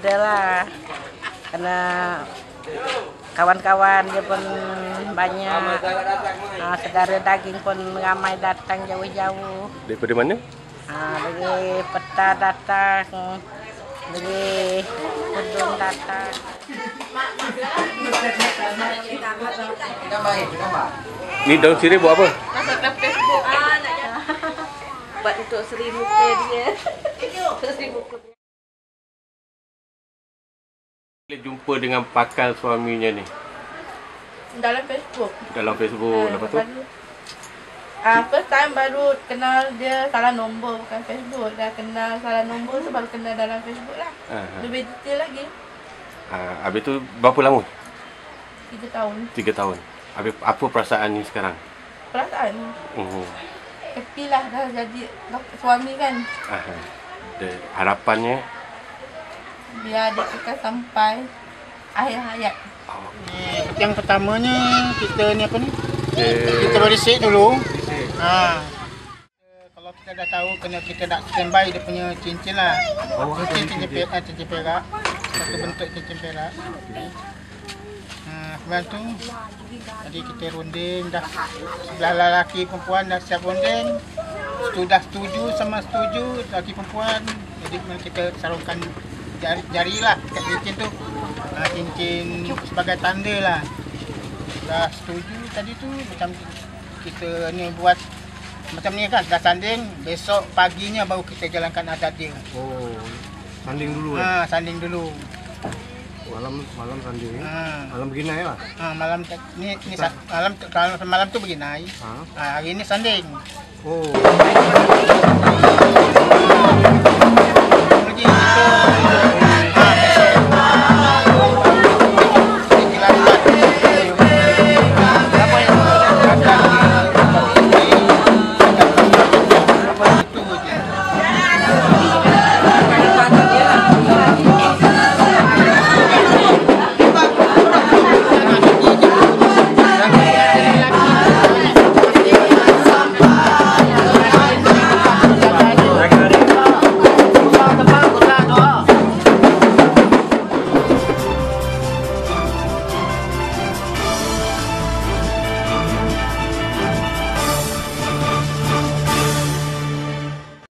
gembira lah, karena kawan-kawan dia pun banyak, saudara daging pun ramai datang jauh-jauh. Daripada mana? Dari Peta datang, dari Kudung datang. Ni daun sirih buat apa? Masuk ke Facebook. Buat untuk seri muka dia. Seri muka. Jumpa dengan pakal suaminya ni Dalam Facebook. dalam Facebook. Lepas tu First time baru kenal dia salah nombor, bukan Facebook. Dah kenal salah nombor tu baru kenal dalam Facebook lah. Lebih detail lagi. habis tu berapa lama? 3 tahun. 3 tahun. Habis apa perasaan ni sekarang? Perasaan happy lah dah jadi suami kan. Harapannya Biar dia kekal sampai akhir hayat. Yang pertamanya kita ni apa ni? Kita berisik dulu. Kalau kita dah tahu kena kita nak standby dia punya cincin lah. Cincin perak. Satu bentuk cincin perak. Kemudian tu tadi kita runding dah sebelah lelaki perempuan dah siap runding. Sudah setuju sama setuju lelaki perempuan. Jadi kita sarungkan jari lah kat cincin tu. Cincin sebagai tanda lah. Dah setuju tadi tu macam kita ni buat macam ni kan, dah sanding, besok paginya baru kita jalankan adat dia. sanding dulu Sanding dulu. Malam sanding. Malam beginai lah. Malam ni malam tu beginai. Hari ni sanding.